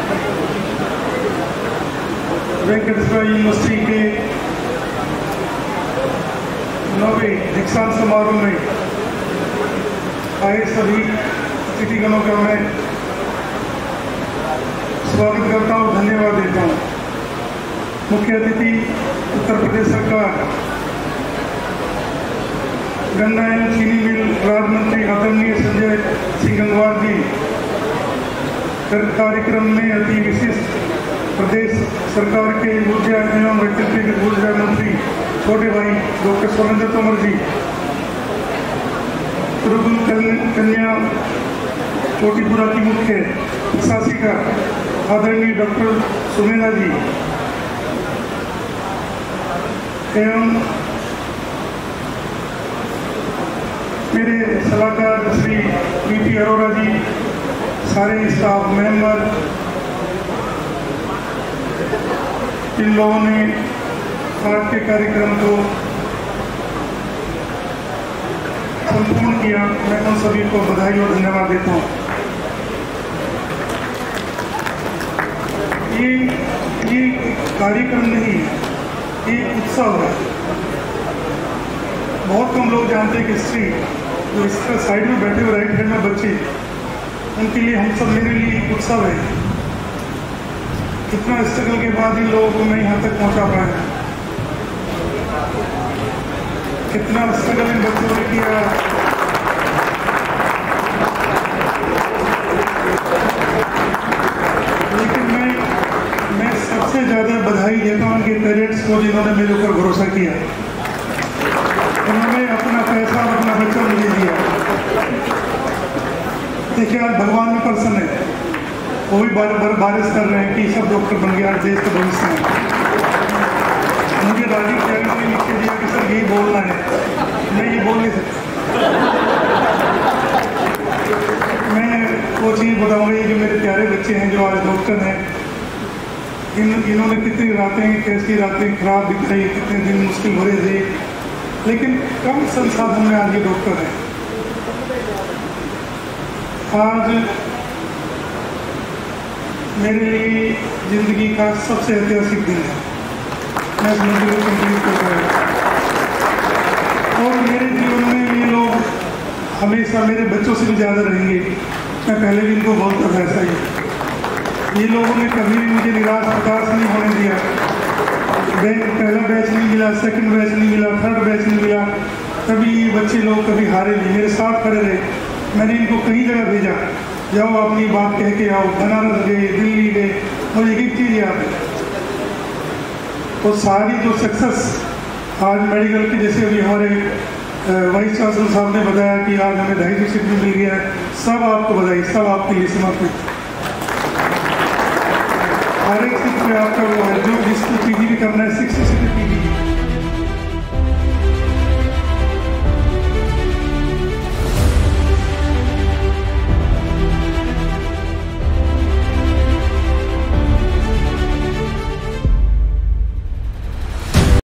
Venkateshwara university के 9वें दीक्षांत समारोह में आए सभी अतिथिगणों का मैं स्वागत करता हूँ, धन्यवाद देता हूँ। मुख्य अतिथि उत्तर प्रदेश सरकार गन्ना एवं चीनी मिल राज्य मंत्री आदरणीय संजय सिंह गंगवार जी, कार्यक्रम में अति विशिष्ट प्रदेश सरकार के ऊर्जा एवं वैकल्पिक ऊर्जा मंत्री छोटे भाई डॉक्टर सुरेंद्र तोमर जी, गुरुकुल कन्या चोटीपुरा की मुख्य शासिका आदरणीय डॉक्टर सुमेधा जी एवं मेरे सलाहकार श्री वीपी अरोड़ा जी, सारे स्टाफ मेंबर, इन लोगों ने आज के कार्यक्रम को संपूर्ण किया। मैं उन सभी को बधाई और धन्यवाद देता हूँ। ये कार्यक्रम नहीं, ये उत्सव है। बहुत कम लोग जानते हैं कि हिस्ट्री जो इस साइड में बैठे हुए राइट हैंड में बच्चे, उनके लिए हम सब, मेरे लिए उत्सव है। इतना स्ट्रगल के बाद इन लोगों को मैं यहाँ तक पहुँचा पाया। कितना स्ट्रगल इन बच्चों ने किया। लेकिन मैं सबसे ज़्यादा बधाई देता हूँ उनके पेरेंट्स को, जिन्होंने मेरे ऊपर भरोसा किया। उन्होंने अपना पैसा और अपना बच्चा मुझे दिया। देखिए, आज भगवान में प्रसन्न है, वो भी बारिश कर रहे हैं कि सब डॉक्टर बन गया देश के भविष्य में। मुझे राजीव त्यागी ने लिख के दिया कि सर यही बोलना है, मैं ये बोल नहीं सकता। मैं वो चीज़ बताऊँगा, ये जो मेरे प्यारे बच्चे हैं जो आज डॉक्टर हैं, इन्होंने कितनी रातें, कैसी रातें खराब दिखाई, कितने दिन मुश्किल भरे थे, लेकिन कम संसाधन में आज ये डॉक्टर है। आज मेरे लिए जिंदगी का सबसे ऐतिहासिक दिन है। मैं इस मंजिल को कंप्लीट कर रहा हूँ और मेरे जीवन में ये लोग हमेशा मेरे बच्चों से भी ज़्यादा रहेंगे। मैं पहले भी इनको बोलता था ऐसा ही। ये लोगों ने कभी भी मुझे निराश हताश नहीं होने दिया। पहला बैच नहीं मिला, सेकंड बैच नहीं मिला, थर्ड बैच नहीं मिला, कभी ये बच्चे लोग कभी हारे नहीं, मेरे साथ खड़े रहे। मैंने इनको कई जगह भेजा, जाओ अपनी बात कह के आओ। बनारस गए, दिल्ली गए, और एक चीज़ याद है, तो सारी जो सक्सेस आज मेडिकल की, जैसे अभी हमारे वाइस चांसलर साहब ने बताया कि आज हमें 250 सीट मिल गया है, सब आपको बधाई, सब आपके लिए समर्पित। हर एक सीट पे आपका वो है, जो जिसको पीजी भी करना है 60 सीट पीजी।